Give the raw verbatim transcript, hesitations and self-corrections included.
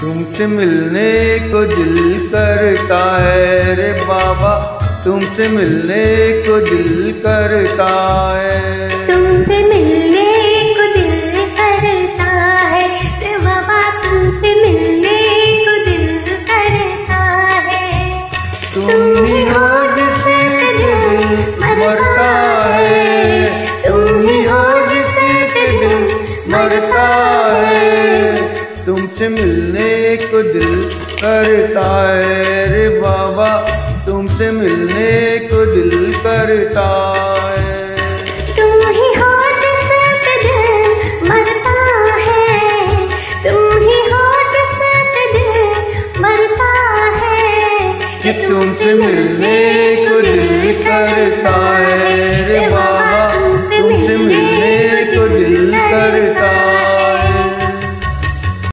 तुमसे मिलने को दिल करता है रे बाबा, तुमसे मिलने को दिल करता है। तुमसे मिलने को दिल करता है रे बाबा, तुमसे मिलने को दिल करता है। तुम ही हो जिससे दिल मरता है, तुम ही हो जिससे दिल मरता है। तुमसे मिलने को दिल करता है रे बाबा, तुमसे मिलने को दिल करता